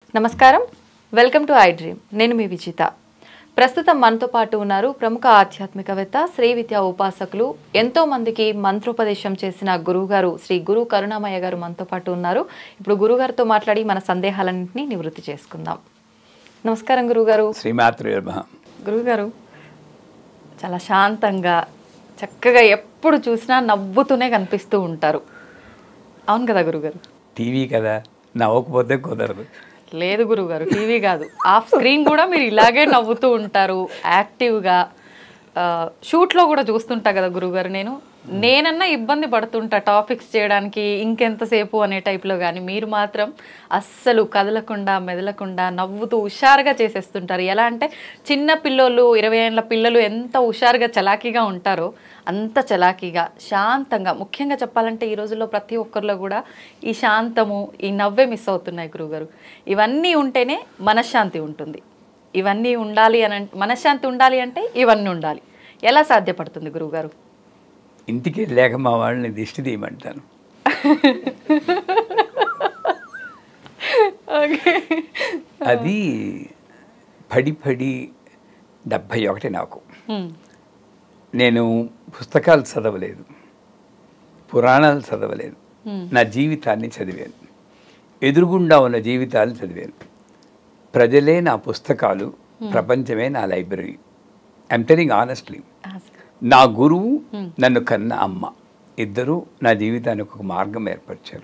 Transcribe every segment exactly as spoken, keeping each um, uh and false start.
నమస్కారం, welcome to I dream. నేను మీ విజిత. ప్రస్తుతం మనతో పాటు ఉన్నారు ప్రముఖ ఆధ్యాత్మికవేత్త, శ్రీ విద్యా ఉపాసకులు, ఎంతో మందికి మంత్రోపదేశం చేసిన గురువుగారు శ్రీ గురు కరుణామయ్య గారు మనతో పాటు ఉన్నారు. ఇప్పుడు గురుగారితో మాట్లాడి మన సందేహాలన్నింటినీ నివృత్తి చేసుకుందాం. నమస్కారం గురుగారు. శ్రీమాత్రే నమః. గురుగారు చాలా శాంతంగా చక్కగా ఎప్పుడు చూసినా నవ్వుతూనే కనిపిస్తూ ఉంటారు. అవును కదా గురుగారు? టీవీ కదా, నవ్వకపోతే కుదరదు. లేదు గురుగారు, టీవీ కాదు, ఆఫ్ స్క్రీన్ కూడా మీరు ఇలాగే నవ్వుతూ ఉంటారు యాక్టివ్గా. షూట్లో కూడా చూస్తుంటా కదా గురుగారు, నేను నేనన్నా ఇబ్బంది పడుతుంటా టాపిక్స్ చేయడానికి ఇంకెంతసేపు అనే టైప్లో, కానీ మీరు మాత్రం అస్సలు కదలకుండా మెదలకుండా నవ్వుతూ హుషారుగా చేసేస్తుంటారు. ఎలా అంటే చిన్న పిల్లలు, ఇరవై ఏళ్ళ పిల్లలు ఎంత హుషారుగా చలాకీగా ఉంటారో అంత చలాకీగా శాంతంగా. ముఖ్యంగా చెప్పాలంటే ఈ రోజుల్లో ప్రతి ఒక్కరిలో కూడా ఈ శాంతము, ఈ నవ్వే మిస్ అవుతున్నాయి గురుగారు. ఇవన్నీ ఉంటేనే మనశ్శాంతి ఉంటుంది. ఇవన్నీ ఉండాలి అని మనశ్శాంతి ఉండాలి అంటే ఇవన్నీ ఉండాలి. ఎలా సాధ్యపడుతుంది గురుగారు? ఇంటికి వెళ్ళాక మా వాళ్ళని దిష్టి తీయమంటాను. అది పడి పడి డెబ్భై ఒకటి నాకు. నేను పుస్తకాలు చదవలేదు, పురాణాలు చదవలేదు, నా జీవితాన్ని చదివాను. ఎదురుగుండా ఉన్న జీవితాలు చదివాను. ప్రజలే నా పుస్తకాలు, ప్రపంచమే నా లైబ్రరీ. I'm telling honestly. నా గురువు, నన్ను కన్న అమ్మ ఇద్దరు నా జీవితానికి ఒక మార్గం ఏర్పరిచారు.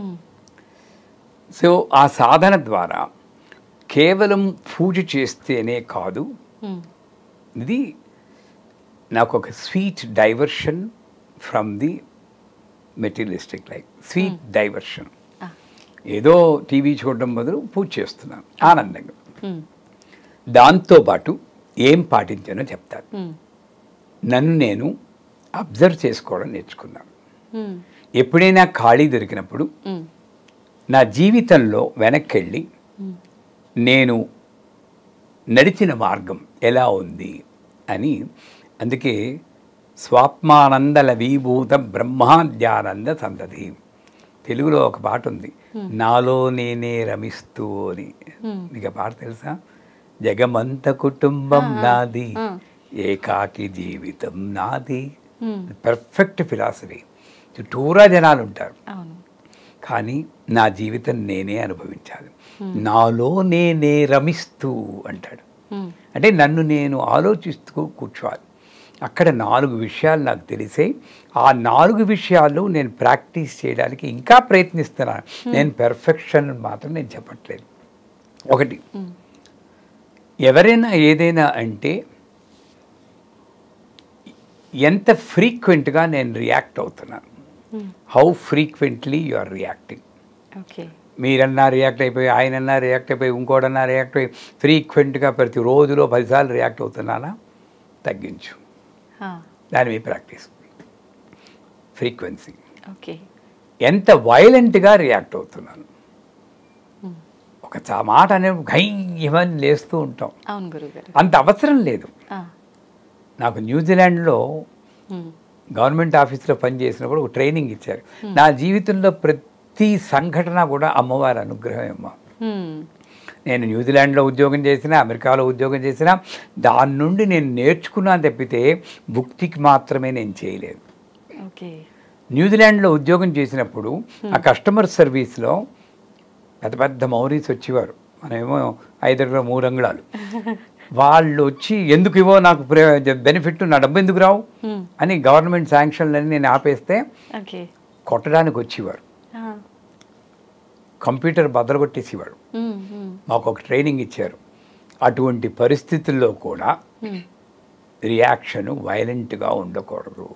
సో ఆ సాధన ద్వారా కేవలం పూజ చేస్తేనే కాదు, ఇది నాకు ఒక sweet diversion from the materialistic life. Sweet diversion. ఏదో టీవీ చూడడం బదులు పూజ చేస్తున్నాను ఆనందంగా. దాంతోపాటు ఏం పాటించానో చెప్తాను. నన్ను నేను అబ్జర్వ్ చేసుకోవడం నేర్చుకున్నాను. ఎప్పుడైనా ఖాళీ దొరికినప్పుడు నా జీవితంలో వెనక్కి వెళ్ళి నేను నడిచిన మార్గం ఎలా ఉంది అని. అందుకే స్వాత్మానందల విభూత బ్రహ్మాద్యానంద సంతతి, తెలుగులో ఒక పాట ఉంది, నాలో నేనే రమిస్తూ అని. నీకు ఆ పాట తెలుసా? జగమంత కుటుంబం నాది, ఏకాకి జీవితం నాది. Perfect philosophy. చుట్టూరా జనాలు ఉంటారు, కానీ నా జీవితం నేనే అనుభవించాలి. నాలో నేనే రమిస్తూ అంటాడు. అంటే నన్ను నేను ఆలోచిస్తూ కూర్చోవాలి. అక్కడ నాలుగు విషయాలు నాకు తెలిసే, ఆ నాలుగు విషయాలు నేను ప్రాక్టీస్ చేయడానికి ఇంకా ప్రయత్నిస్తున్నాను. నేను పెర్ఫెక్షన్ మాత్రం నేను చెప్పట్లేదు. ఒకటి, ఎవరైనా ఏదైనా అంటే ఎంత ఫ్రీక్వెంట్గా నేను రియాక్ట్ అవుతున్నాను. How frequently you are reacting. మీరన్నా రియాక్ట్ అయిపోయి, ఆయనన్నా రియాక్ట్ అయిపోయి, ఇంకోటన్నా రియాక్ట్ అయిపోయి, ఫ్రీక్వెంట్గా ప్రతి రోజులో పదిసార్లు రియాక్ట్ అవుతున్నానా? తగ్గించు. దాని మీ ప్రాక్టీస్. ఫ్రీక్వెన్సీ. ఎంత వైలెంట్గా రియాక్ట్ అవుతున్నాను. ఒక మాట అనే గయ్యమని లేస్తూ ఉంటాం. అంత అవసరం లేదు. నాకు న్యూజిలాండ్లో గవర్నమెంట్ ఆఫీస్లో పనిచేసినప్పుడు ఒక ట్రైనింగ్ ఇచ్చారు. నా జీవితంలో ప్రతి సంఘటన కూడా అమ్మవారి అనుగ్రహం అమ్మ. నేను న్యూజిలాండ్లో ఉద్యోగం చేసినా, అమెరికాలో ఉద్యోగం చేసినా, దాని నుండి నేను నేర్చుకున్నాను తప్పితే భుక్తికి మాత్రమే నేను చేయలేదు. న్యూజిలాండ్లో ఉద్యోగం చేసినప్పుడు ఆ కస్టమర్ సర్వీస్లో పెద్ద పెద్ద మౌరీస్ వచ్చేవారు. మనమేమో ఐదు మూడు అంగుళాలు. వాళ్ళు వచ్చి ఎందుకు ఇవో నాకు బెనిఫిట్, నా డబ్బు ఎందుకు రావు అని గవర్నమెంట్ శాంక్షన్లని నేను ఆపేస్తే కొట్టడానికి వచ్చేవారు. కంప్యూటర్ బద్దలగొట్టేసేవాడు. మాకు ఒక ట్రైనింగ్ ఇచ్చారు. అటువంటి పరిస్థితుల్లో కూడా రియాక్షన్ వైలెంట్గా ఉండకూడదు.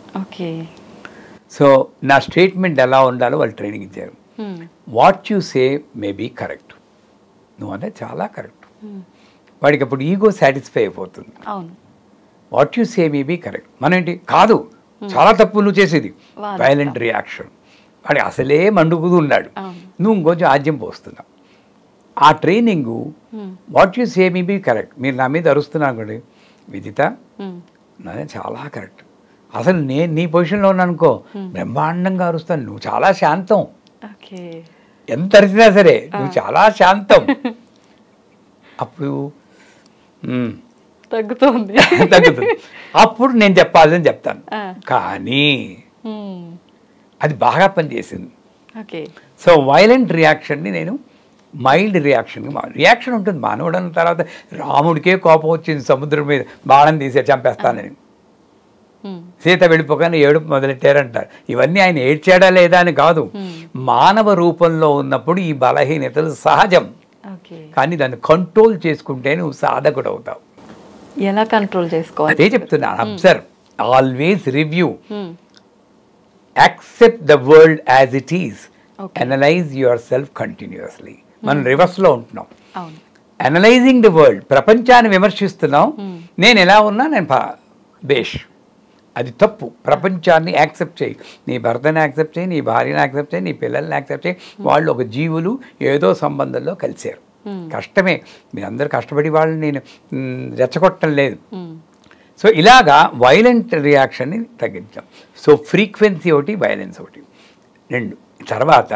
సో నా స్టేట్మెంట్ ఎలా ఉండాలో వాళ్ళు ట్రైనింగ్ ఇచ్చారు. What you say may be correct. నువ్వు అంటే చాలా కరెక్ట్. వాడికి అప్పుడు ఈగో సాటిస్ఫై అయిపోతుంది. What you say may be correct. మన ఏంటి కాదు, చాలా తప్పు నువ్వు చేసేది. Violent reaction. వాడి అసలే మండుకుతూ ఉన్నాడు, నువ్వు ఇంకొంచెం ఆజ్యం పోస్తున్నావు. ఆ training what you say may be correct. మీరు నా మీద అరుస్తున్నాను అనుకోండి, విజిత నాదే చాలా కరెక్ట్. అసలు నేను నీ పొజిషన్లో ఉన్నాను అనుకో, బ్రహ్మాండంగా అరుస్తాను, నువ్వు చాలా శాంతం. ఎంత అరిచినా సరే నువ్వు చాలా శాంతం. అప్పుడు తగ్గుతుంది తగ్గుతుంది అప్పుడు నేను చెప్పాలని చెప్తాను. కానీ అది బాగా పనిచేసింది. సో వైలెంట్ రియాక్షన్ని నేను మైల్డ్ రియాక్షన్ రియాక్షన్ ఉంటుంది. మానవుడు అన్న తర్వాత రాముడికే కోపం వచ్చింది సముద్రం మీద బాణం తీసే చంపేస్తానని, సీత వెళ్ళిపోగానే ఏడుపు మొదలెట్టారంటారు. ఇవన్నీ ఆయన ఏడ్చాడా లేదా అని కాదు, మానవ రూపంలో ఉన్నప్పుడు ఈ బలహీనతలు సహజం. కానీ దాన్ని కంట్రోల్ చేసుకుంటే నువ్వు సాధకుడు అవుతావు. ఎలా కంట్రోల్ చేసుకోవాలి అదే చెప్తున్నా. Observe, always review, accept the world as it is, analyse yourself continuously. మనం రివర్స్లో ఉంటున్నాం. అనలైజింగ్ ది వరల్డ్, ప్రపంచాన్ని విమర్శిస్తున్నాం. నేను ఎలా ఉన్నా నేను బేష్, అది తప్పు. ప్రపంచాన్ని యాక్సెప్ట్ చేయి, నీ భర్తని యాక్సెప్ట్ చేయి, నీ భార్యని యాక్సెప్ట్ చేయి, నీ పిల్లల్ని యాక్సెప్ట్ చేయి. వాళ్ళు ఒక జీవులు, ఏదో సంబంధంలో కలిశారు. కష్టమే, మీరందరూ కష్టపడి వాళ్ళని నేను రెచ్చగొట్టడం లేదు. సో ఇలాగా వైలెంట్ రియాక్షన్ని తగ్గించాం. సో ఫ్రీక్వెన్సీ ఒకటి, వైలెన్స్ ఒకటి, రెండు. తర్వాత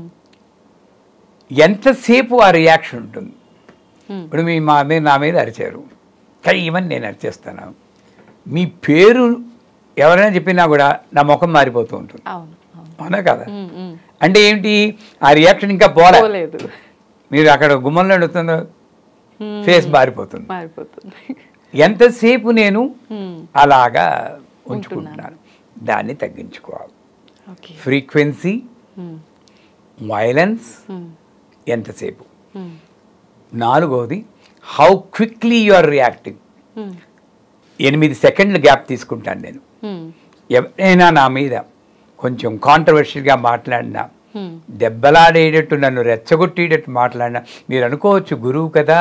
ఎంతసేపు ఆ రియాక్షన్ ఉంటుంది. ఇప్పుడు మీ మా మీద నా మీద అరిచారు, కానీ ఈవెన్ నేను అరిచేస్తాను. మీ పేరు ఎవరైనా చెప్పినా కూడా నా ముఖం మారిపోతూ ఉంటుంది, అవునా కదా? అంటే ఏంటి, ఆ రియాక్షన్ ఇంకా పోలేదు. మీరు అక్కడ గుమ్మంలో అడుగుతుందో ఫేస్ మారిపోతుంది. ఎంతసేపు నేను అలాగా ఉంచుకుంటున్నాను, దాన్ని తగ్గించుకోవాలి. ఫ్రీక్వెన్సీ, వైలెన్స్, ఎంతసేపు. నాలుగవది, how quickly you are reacting. ఎనిమిది సెకండ్ల గ్యాప్ తీసుకుంటాను నేను. ఎవరైనా నా మీద కొంచెం కాంట్రవర్షియల్గా మాట్లాడినా, దెబ్బలాడేటట్టు నన్ను రెచ్చగొట్టేటట్టు మాట్లాడినా, మీరు అనుకోవచ్చు గురువు కదా,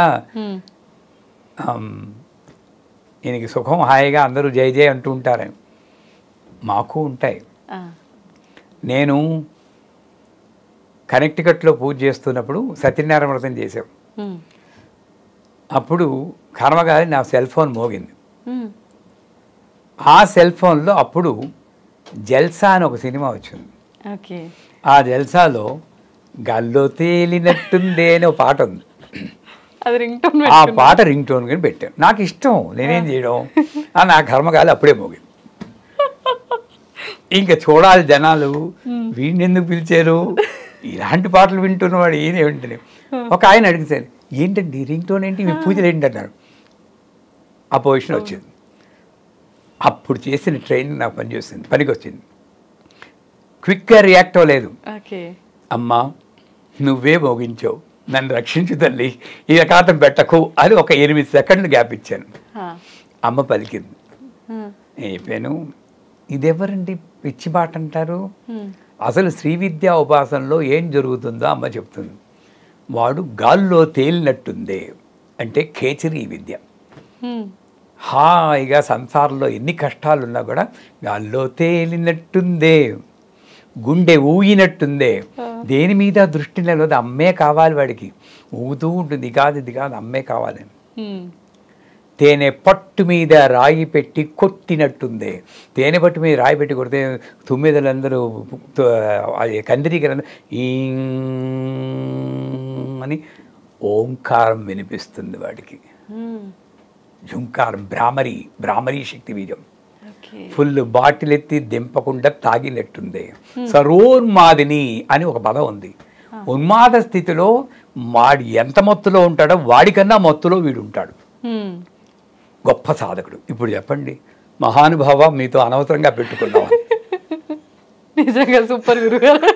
ఈయనకి సుఖం హాయిగా అందరూ జై జై అంటూ ఉంటారని. మాకు ఉంటాయి. నేను కనెక్టికట్లో పూజ చేస్తున్నప్పుడు సత్యనారాయణ వ్రతం చేసాం. అప్పుడు కర్మగారి నా సెల్ ఫోన్ మోగింది. ఆ సెల్ ఫోన్లో అప్పుడు జల్సా అని ఒక సినిమా వచ్చింది. ఆ జల్సాలో గల్లో తేలినట్టుందే అని ఒక పాట ఉంది. ఆ పాట రింగ్ టోన్ కానీ పెట్టాను. నాకు ఇష్టం, నేనేం చేయడం. నా కర్మగాలి అప్పుడే మోగింది. ఇంకా చూడాలి జనాలు, వీడిని ఎందుకు పిలిచారు, ఇలాంటి పాటలు వింటున్నవాడు ఈయన వింటనే. ఒక ఆయన అడిగితే, ఏంటండి రింగ్ టోన్ ఏంటి, మీ పూజలు ఏంటి అన్నారు. ఆ పొజిషన్ వచ్చింది. అప్పుడు చేసిన ట్రైనింగ్ నాకు పనిచేస్తుంది, పనికి వచ్చింది. క్విక్గా రియాక్ట్ అవ్వలేదు. అమ్మా నువ్వే మోగించావు, నన్ను రక్షించు తల్లి, ఈ రకాతం పెట్టకు అని ఒక ఎనిమిది సెకండ్లు గ్యాప్ ఇచ్చాను. అమ్మ పలికింది. నేను చెప్పాను, ఇదెవరండి పిచ్చి మాట అంటారు, అసలు శ్రీ విద్యా ఉపాసనలో ఏం జరుగుతుందో అమ్మ చెప్తుంది. వాడు గాల్లో తేలినట్టుందే అంటే ఖేచరీ విద్య. హాయిగా సంసారంలో ఎన్ని కష్టాలున్నా కూడా గాల్లో తేలినట్టుందే, గుండె ఊగినట్టుందే, దేని మీద దృష్టి నిలవదు, అమ్మే కావాలి వాడికి. ఊగుతూ ఉంటుంది, ఇది కాదు ఇది కాదు అమ్మే కావాలని. తేనె పట్టు మీద రాయి పెట్టి కొట్టినట్టుందే, తేనె పట్టు మీద రాయి పెట్టి కొడితే తుమ్మిదలందరూ కందిరీకలందరూ ఈ అని ఓంకారం వినిపిస్తుంది వాడికి. జుంకారం, భ్రామరి, భ్రామరీ శక్తి వీర్యం. ఫుల్ బాటిల్ ఎత్తి దింపకుండా తాగినట్టుంది. సరోన్మాదిని అని ఒక పదం ఉంది. ఉన్మాద స్థితిలో వాడు ఎంత మత్తులో ఉంటాడో వాడికన్నా మత్తులో వీడు ఉంటాడు. గొప్ప సాధకుడు. ఇప్పుడు చెప్పండి, మహానుభావ మీతో అనవసరంగా పెట్టుకున్నావా? నిజంగా సూపర్ గురుగారు.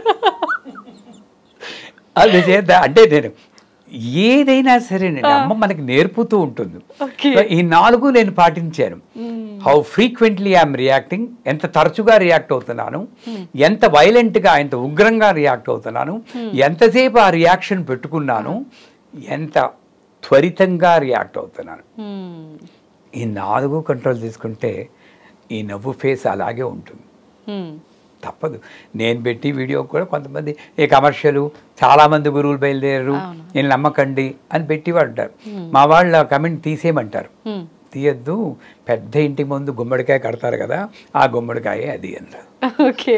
అది చేద్దా అంటే నేను ఏదైనా సరే అమ్మ మనకి నేర్పుతూ ఉంటుంది. ఈ నాలుగు నేను పాటించాను. హౌ ఫ్రీక్వెంట్లీ ఐఎమ్ రియాక్టింగ్, ఎంత తరచుగా రియాక్ట్ అవుతున్నాను, ఎంత వైలెంట్గా ఎంత ఉగ్రంగా రియాక్ట్ అవుతున్నాను, ఎంతసేపు ఆ రియాక్షన్ పెట్టుకున్నాను, ఎంత త్వరితంగా రియాక్ట్ అవుతున్నాను. ఈ నాలుగు కంట్రోల్ చేసుకుంటే ఈ నవ్వు ఫేస్ అలాగే ఉంటుంది. తప్పదు. నేను పెట్టి వీడియో కూడా కొంతమంది ఈ కమర్షియల్ చాలామంది గురువులు బయలుదేరారు, నేను నమ్మకండి అని పెట్టి అంటారు. మా వాళ్ళ కమెంట్ తీసేయమంటారు. తీయద్దు, పెద్ద ఇంటి ముందు గుమ్మడికాయ కడతారు కదా, ఆ గుమ్మడికాయ అది అన్నారు. ఓకే.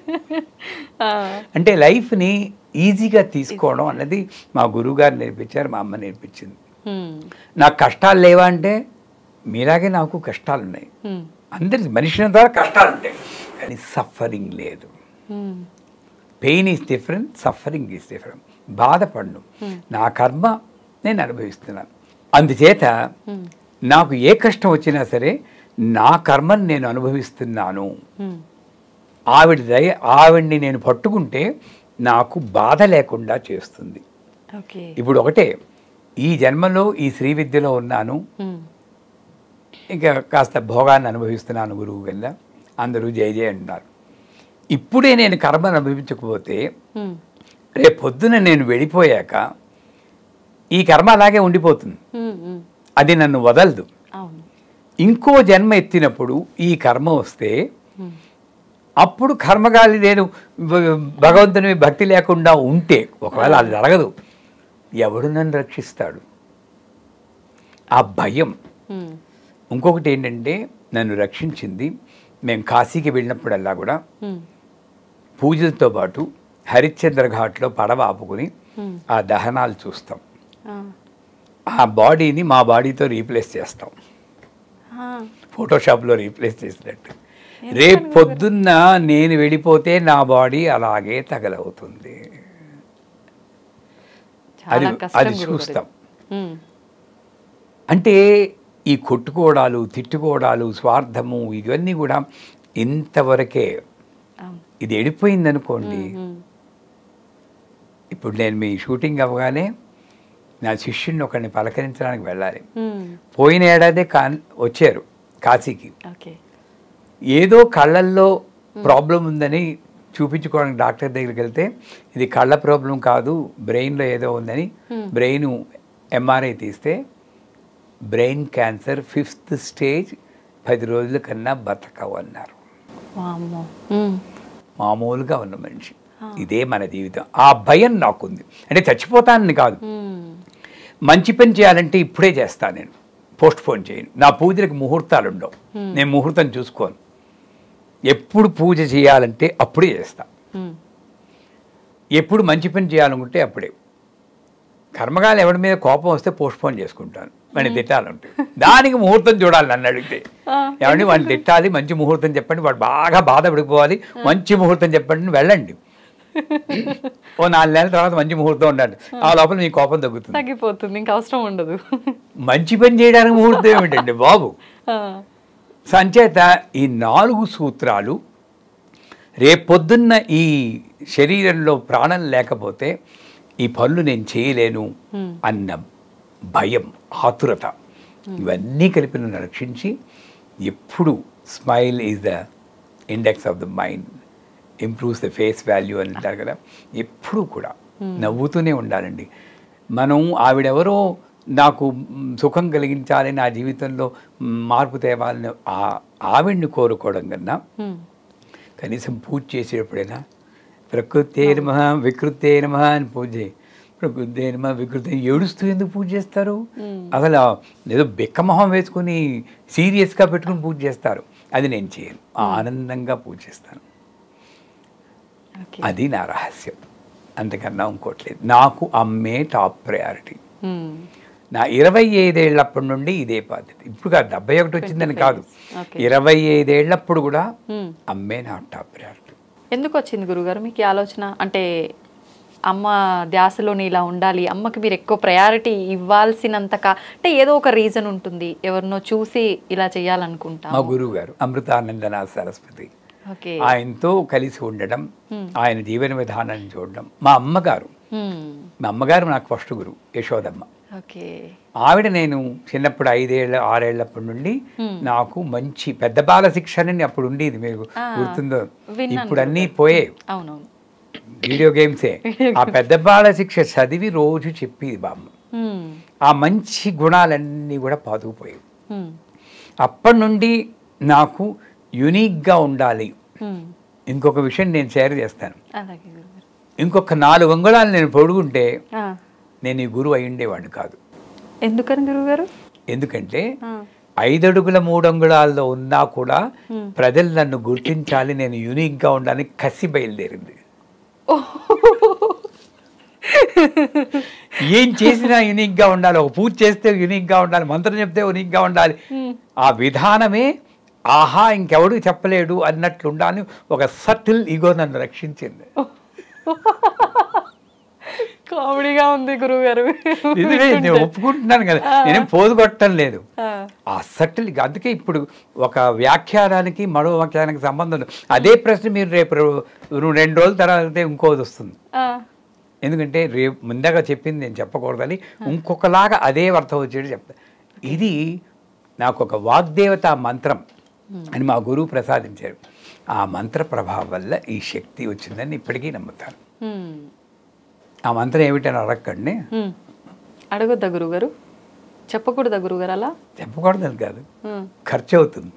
అంటే లైఫ్ని ఈజీగా తీసుకోవడం అన్నది మా గురువుగారు నేర్పించారు, మా అమ్మ నేర్పించింది. నాకు కష్టాలు లేవా అంటే, మీలాగే నాకు కష్టాలు ఉన్నాయి, అందరి మనిషి ద్వారా కష్టాలు ఉంటాయి, కానీ సఫరింగ్ లేదు. Pain is different, suffering is different. బాధపడను, నా కర్మ నేను అనుభవిస్తున్నాను. అందుచేత నాకు ఏ కష్టం వచ్చినా సరే నా కర్మను నేను అనుభవిస్తున్నాను. ఆవిడ దయ ఆవిడ్ని నేను పట్టుకుంటే నాకు బాధ లేకుండా చేస్తుంది. ఇప్పుడు ఒకటే, ఈ జన్మలో ఈ శ్రీ విద్యలో ఉన్నాను, ఇంకా కాస్త భోగాన్ని అనుభవిస్తున్నాను గురువు వల్ల, అందరూ జయ జయ అంటున్నారు. ఇప్పుడే నేను కర్మను అనుభవించకపోతే రేపు పొద్దున నేను వెళ్ళిపోయాక ఈ కర్మ అలాగే ఉండిపోతుంది, అది నన్ను వదలదు. ఇంకో జన్మ ఎత్తినప్పుడు ఈ కర్మ వస్తే అప్పుడు కర్మగాలి నేను భగవంతుని భక్తి లేకుండా ఉంటే, ఒకవేళ అది జరగదు, ఎవడు నన్ను రక్షిస్తాడు? ఆ భయం. ఇంకొకటి ఏంటంటే, నన్ను రక్షించింది, మేము కాశీకి వెళ్ళినప్పుడల్లా కూడా పూజలతో పాటు హరిశ్చంద్ర ఘాట్లో పడవ ఆపుకుని ఆ దహనాలు చూస్తాం. ఆ బాడీని మా బాడీతో రీప్లేస్ చేస్తాం, ఫోటోషాప్లో రీప్లేస్ చేసినట్టు. రేపు పొద్దున్న నేను వెళ్ళిపోతే నా బాడీ అలాగే తగలవుతుంది. అది అది చూస్తాం. అంటే ఈ కొట్టుకోవడాలు, తిట్టుకోవడాలు, స్వార్థము, ఇవన్నీ కూడా ఇంతవరకే. ఇది వెళ్ళిపోయింది అనుకోండి. ఇప్పుడు నేను మీ షూటింగ్ అవ్వగానే నా శిష్యుడిని ఒకరిని పలకరించడానికి వెళ్ళాలి. పోయిన ఏడాదే కా వచ్చారు కాశీకి. ఏదో కళ్ళల్లో ప్రాబ్లం ఉందని చూపించుకోవడానికి డాక్టర్ దగ్గరికి వెళ్తే, ఇది కళ్ళ ప్రాబ్లం కాదు, బ్రెయిన్లో ఏదో ఉందని బ్రెయిన్ ఎంఆర్ఐ తీస్తే బ్రెయిన్ క్యాన్సర్ ఫిఫ్త్ స్టేజ్, పది రోజుల కన్నా బతకవన్నారు. మామూలుగా ఉన్న మనిషి. ఇదే మన జీవితం. ఆ భయం నాకుంది. అంటే చచ్చిపోతానని కాదు, మంచి పని చేయాలంటే ఇప్పుడే చేస్తాను, నేను పోస్ట్ పోన్ చేయను. నా పూజలకు ముహూర్తాలు ఉండవు, నేను ముహూర్తం చూసుకోను. ఎప్పుడు పూజ చేయాలంటే అప్పుడే చేస్తా. ఎప్పుడు మంచి పని చేయాలనుకుంటే అప్పుడే. కర్మగాలు ఎవరి మీద కోపం వస్తే పోస్ట్ పోన్ చేసుకుంటాను, వాడిని తిట్టాలంటే. దానికి ముహూర్తం చూడాలి నన్ను అడిగితే. ఎవరిని వాడిని తిట్టాలి, మంచి ముహూర్తం చెప్పండి, వాడు బాగా బాధపడిపోవాలి, మంచి ముహూర్తం చెప్పండి, వెళ్ళండి. ఓ నాలుగు నెలల తర్వాత మంచి ముహూర్తం ఉండాలి, ఆ లోపల మీ కోపం తగ్గుతుంది, తగ్గిపోతుంది, ఇంకా అవసరం ఉండదు. మంచి పని చేయడానికి ముహూర్తం ఏమిటండి బాబు? సంచేత ఈ నాలుగు సూత్రాలు, రేపొద్దున్న ఈ శరీరంలో ప్రాణం లేకపోతే ఈ పనులు నేను చేయలేను అన్న భయం, ఆతురత, ఇవన్నీ కలిపి నన్ను రక్షించి, ఎప్పుడు smile is the index of the mind, improves the face value అని అంటారు కదా, ఎప్పుడూ కూడా నవ్వుతూనే ఉండాలండి. మనం ఆవిడెవరో నాకు సుఖం కలిగించాలి, నా జీవితంలో మార్పు తేవాలని ఆవిడ్ని కోరుకోవడం కన్నా, కనీసం పూజ చేసేటప్పుడైనా ప్రకృతే నమః వికృతే నమః అని పూజ చేయి. ప్రకృతే నమః వికృతే ఏడుస్తూ ఎందుకు పూజ చేస్తారు? అసలు ఏదో బెక్కమొహం వేసుకుని సీరియస్గా పెట్టుకుని పూజ చేస్తారు. అది నేను చేయను, ఆనందంగా పూజ చేస్తాను. అది నా రహస్యం, అంతకన్నా ఇంకోట్లేదు. నాకు అమ్మే టాప్ ప్రయారిటీ. నా ఇరవై ఐదేళ్లప్పటి నుండి ఇదే పద్ధతి. ఇప్పుడు కాదు, డెబ్బై ఒకటి వచ్చిందని కాదు, ఇరవై ఐదేళ్లప్పుడు కూడా అమ్మే నా టాప్ ప్రయారిటీ. ఎందుకు వచ్చింది గురుగారు మీకు ఆలోచన? అంటే అమ్మ ధ్యాసలోని ఇలా ఉండాలి, అమ్మకి మీరు ఎక్కువ ప్రయారిటీ ఇవ్వాల్సినంత కా అంటే ఏదో ఒక రీజన్ ఉంటుంది, ఎవరినో చూసి ఇలా చేయాలనుకుంటా. మా గురువు గారు అమృతానందనాథ్ సరస్వతి, ఆయనతో కలిసి ఉండడం, ఆయన జీవన విధానాన్ని చూడడం. మా అమ్మగారు మా అమ్మగారు నాకు ఫస్ట్ గురువు, యశోదమ్మ. ఆవిడ నేను చిన్నప్పుడు ఐదేళ్ళ ఆరేళ్లప్పటి నుండి నాకు మంచి పెద్ద బాల శిక్షణ అప్పుడు ఉండేది, మీకు గుర్తుందో? ఇప్పుడు అన్నీ పోయాయి, వీడియో గేమ్సే. ఆ పెద్ద బాల శిక్ష చదివి రోజు చెప్పేది బామ్మ. ఆ మంచి గుణాలన్నీ కూడా పాతుకుపోయాయి. అప్పటి నుండి నాకు యునిక్గా ఉండాలి. ఇంకొక విషయం నేను షేర్ చేస్తాను. ఇంకొక నాలుగు అంగుళాలు నేను పొడుగుంటే నేను ఈ గురువు అయి ఉండేవాడిని కాదు. ఎందుకని గురువుగారు? ఎందుకంటే ఐదడుగుల మూడంగుళాల్లో ఉన్నా కూడా ప్రజలు నన్ను గుర్తించాలి, నేను యూనిక్గా ఉండాలని కసి బయలుదేరింది. ఏం చేసినా యూనిక్గా ఉండాలి, ఒక పూజ చేస్తే యూనిక్గా ఉండాలి, మంత్రం చెప్తే యూనిక్గా ఉండాలి. ఆ విధానమే ఆహా ఇంకెవడు చెప్పలేడు అన్నట్లు ఉండాలని ఒక సటిల్ ఈగో నన్ను రక్షించింది. కామెడీగా ఉంది గురువుగారు. నేను ఒప్పుకుంటున్నాను కదా, నేనేం పోదు కొట్టడం లేదు. ఆ సటిల్, అందుకే ఇప్పుడు ఒక వ్యాఖ్యానానికి మరో వ్యాఖ్యానానికి సంబంధం లేదు. అదే ప్రశ్న మీరు రేపు రెండు రోజుల తర్వాత ఇంకోది వస్తుంది. ఎందుకంటే రేపు ముందుగా చెప్పింది నేను చెప్పకూడదని ఇంకొకలాగా అదే అర్థం వచ్చేది చెప్తా. ఇది నాకు ఒక వాగ్దేవత మంత్రం అని మా గురువు ప్రసాదించారు. ఆ మంత్ర ప్రభావం వల్ల ఈ శక్తి వచ్చిందని ఇప్పటికీ నమ్ముతాను. ఆ మంత్రం ఏమిటని అడగండి. అడగొద్దా గురుగారు? చెప్పకూడదా గురుగారు? అలా చెప్పకూడదని కాదు, ఖర్చు అవుతుంది.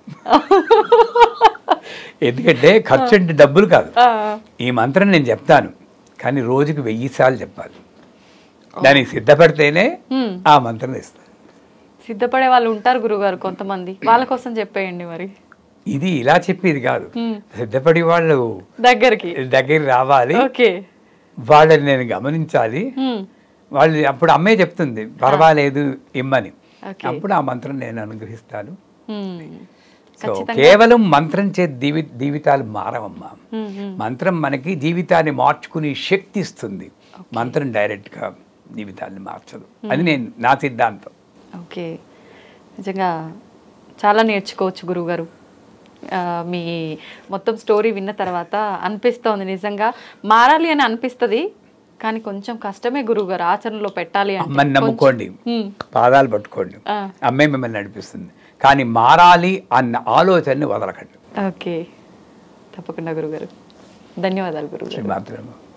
ఎందుకంటే ఖర్చు అంటే డబ్బులు కాదు. ఈ మంత్రం నేను చెప్తాను, కానీ రోజుకి వెయ్యి సార్లు చెప్పాలి. దానికి సిద్ధపడితేనే ఆ మంత్రం ఇస్తాను. సిద్ధపడే వాళ్ళు ఉంటారు గురుగారు కొంతమంది, వాళ్ళ కోసం చెప్పేయండి. మరి ఇది ఇలా చెప్పేది కాదు, సిద్ధపడి వాళ్ళు దగ్గరికి దగ్గరికి రావాలి, వాళ్ళని నేను గమనించాలి. వాళ్ళు అప్పుడు అమ్మే చెప్తుంది పర్వాలేదు ఇమ్మని, అప్పుడు ఆ మంత్రం నేను అనుగ్రహిస్తాను. సో కేవలం మంత్రం చే జీవి జీవితాలు మారవమ్మా. మంత్రం మనకి జీవితాన్ని మార్చుకునే శక్తి ఇస్తుంది, మంత్రం డైరెక్ట్గా జీవితాన్ని మార్చదు. అది నేను నా సిద్ధాంతం. ఓకే, నిజంగా చాలా నేర్చుకోవచ్చు గురువుగారు. మీ మొత్తం స్టోరీ విన్న తర్వాత అనిపిస్తోంది, నిజంగా మారాలి అని అనిపిస్తుంది, కానీ కొంచెం కష్టమే గురువుగారు ఆచరణలో పెట్టాలి. అమ్మని నమ్ముకోండి, పాదాలు పట్టుకోండి, అమ్మే మిమ్మల్ని నడిపిస్తుంది. కానీ మారాలి అన్న ఆలోచనని వదలకండి. ఓకే, తప్పకుండా గురుగారు. ధన్యవాదాలు గురుగారు.